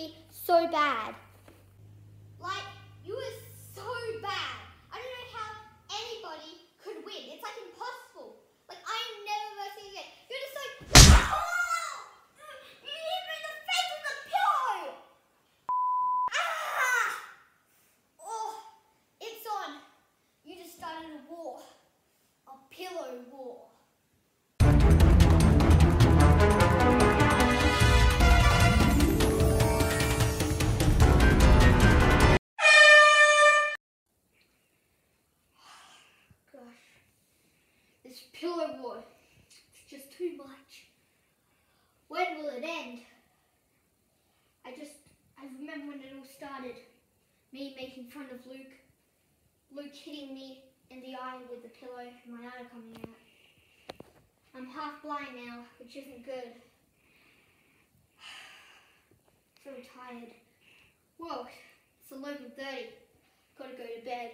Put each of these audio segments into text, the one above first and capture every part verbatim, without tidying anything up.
be so bad. Like, you were so bad. I don't know how anybody could win. It's like impossible. Like, I am never versing again. You're just like, oh! You hit me in the face with a pillow! Ah! Oh, it's on. You just started a war. A pillow war. This pillow war, it's just too much. When will it end? I just, I remember when it all started. Me making fun of Luke. Luke hitting me in the eye with the pillow and my eye coming out. I'm half blind now, which isn't good. So tired. Whoa, it's eleven thirty. Gotta go to bed.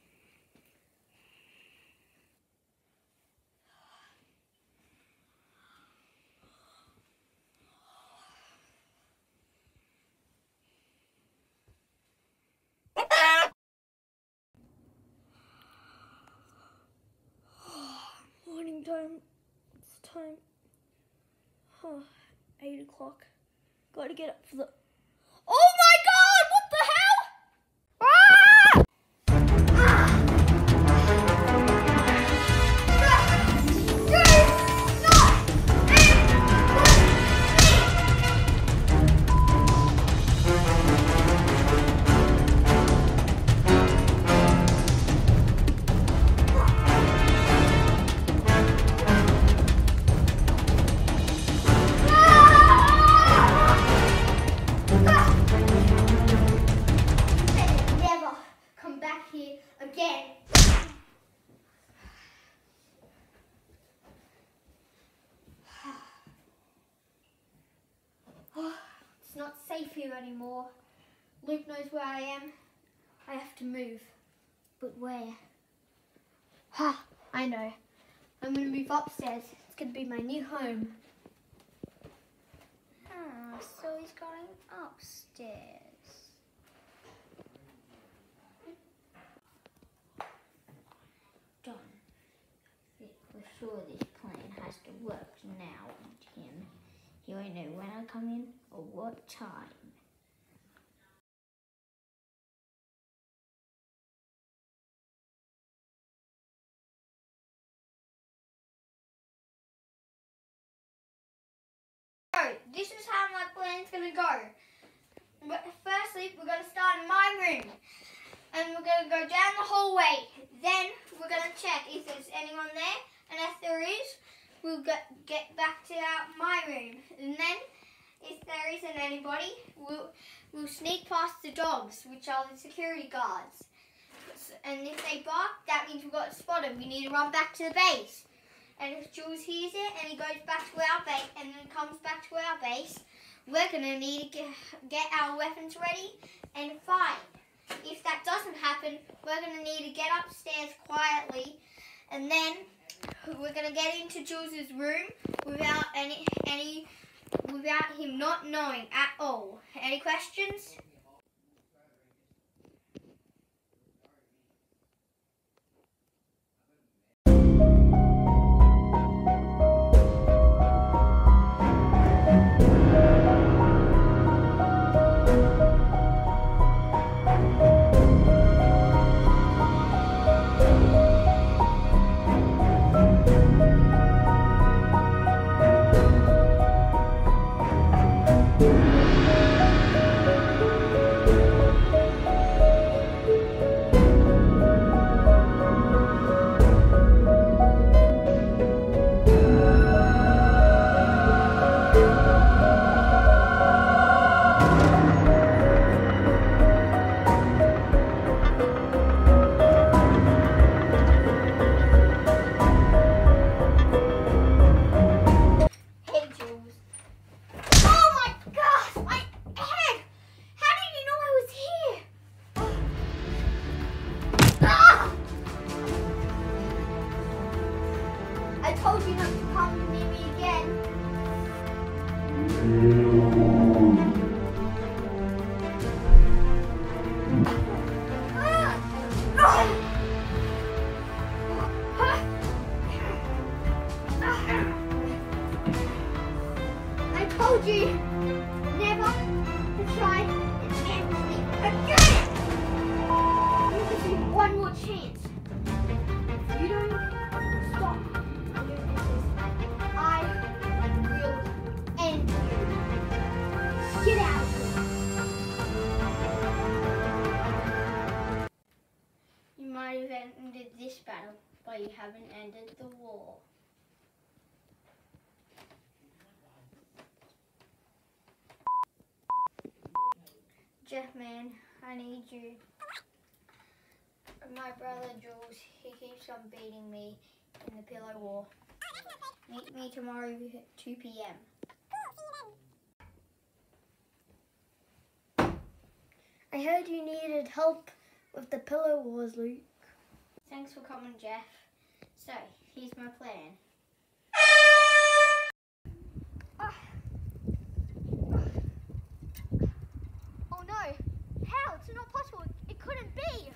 Morning time. It's time. Oh, eight o'clock. Gotta get up for the. Oh my God! What the hell? Ah! Ah! Again. Oh, it's not safe here anymore. Luke knows where I am. I have to move. But where? Ha! I know. I'm going to move upstairs. It's going to be my new home. Ah, so he's going upstairs. For sure this plan has to work now, Tim. He won't know when I come in or what time. So, this is how my plan's gonna go. But firstly, we're gonna start in my room. And we're gonna go down the hallway. Then we're gonna check if there's anyone there. And if there is, we'll get, get back to our, my room. And then, if there isn't anybody, we'll, we'll sneak past the dogs, which are the security guards. And if they bark, that means we've got to spot them. We need to run back to the base. And if Jules hears it and he goes back to our base and then comes back to our base, we're going to need to get, get our weapons ready and fight. If that doesn't happen, we're going to need to get upstairs quietly and then we're going to get into Jules' room without any, any, without him not knowing at all. Any questions? I told you not to come near me again. you never to try and handle me again. You give you one more chance. If you don't stop doing this, I will end you. Get out of here. You might have ended this battle, but you haven't ended the war. Jeff, man, I need you. My brother Jules, he keeps on beating me in the pillow war. Meet me tomorrow at two p m I heard you needed help with the pillow wars, Luke. Thanks for coming, Jeff. So, here's my plan. Oh no! How? It's not possible. It couldn't be.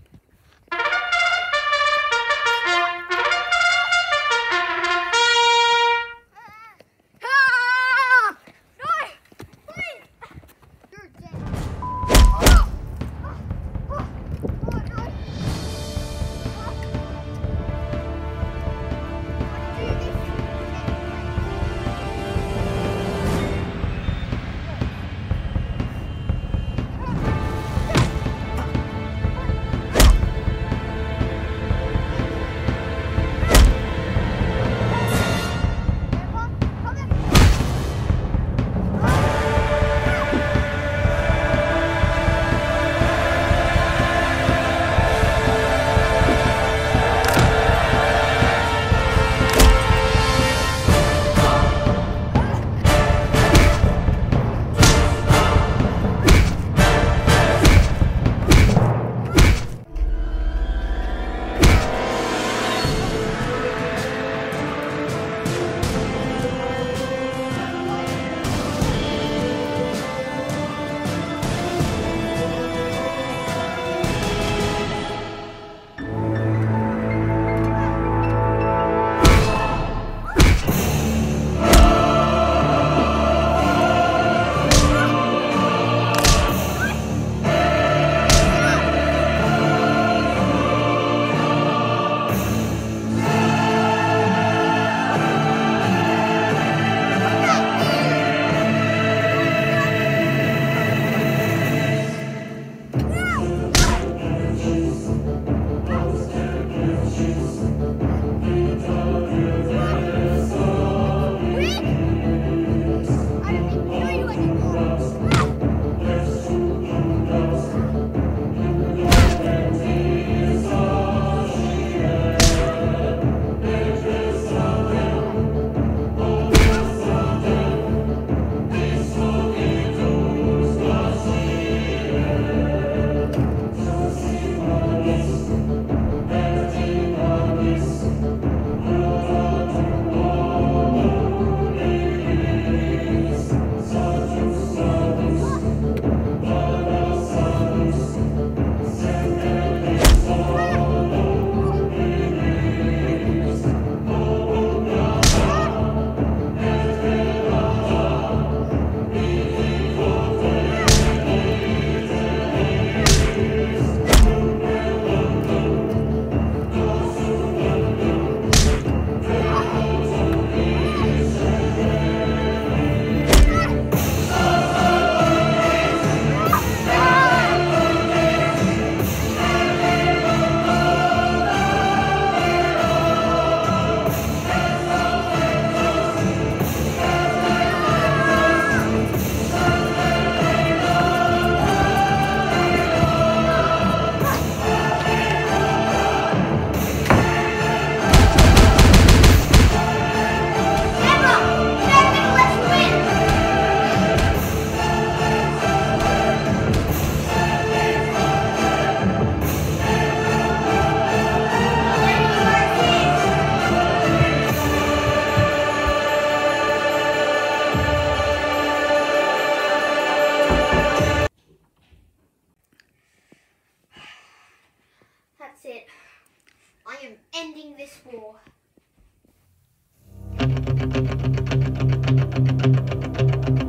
ending this war.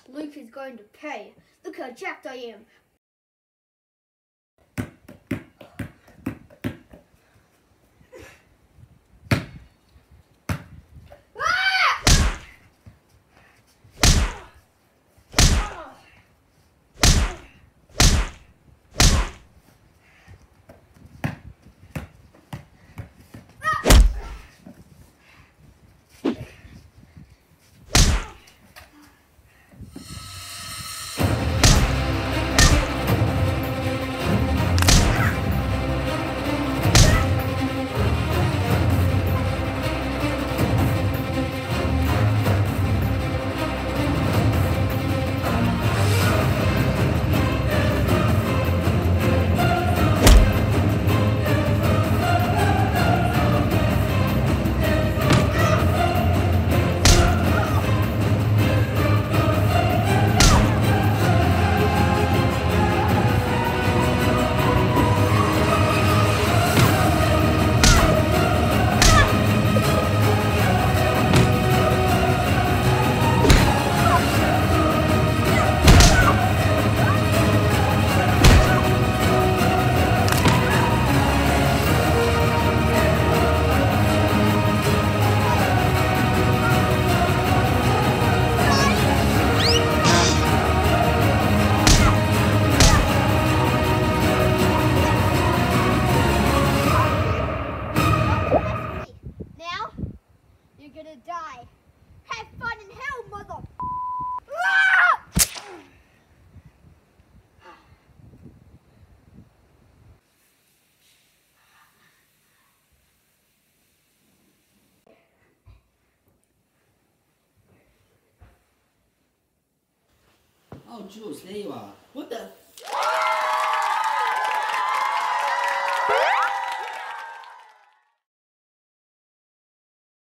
Luke is going to pay. Look how jacked I am. You're gonna die. Have fun in hell, mother. Oh, Jules, there you are. What the